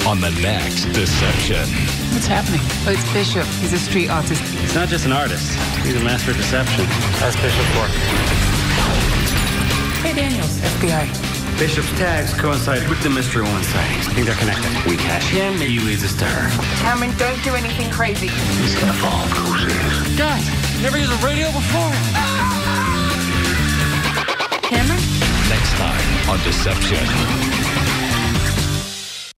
on the next Deception. What's happening? Oh, it's Bishop. He's a street artist. He's not just an artist. He's a master of deception. That's Bishop for. Hey, Daniels, FBI. Bishop's tags coincide with the Mystery Woman sightings. I think they're connected. We cash him, he leads us to her. Cameron, don't do anything crazy. He's gonna fall for who he is. Guys, never used a radio before. Cameron? Next time on Deception.